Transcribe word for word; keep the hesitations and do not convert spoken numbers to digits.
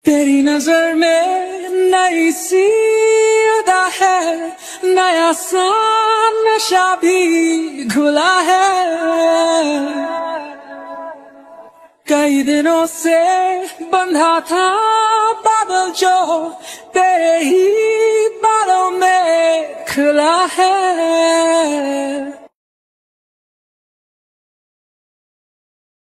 तेरी नजर में नई सी अदा है, नया सा नशा भी घुला है। कई दिनों से बंधा था बादल जो तेरे ही बालों में खुला है।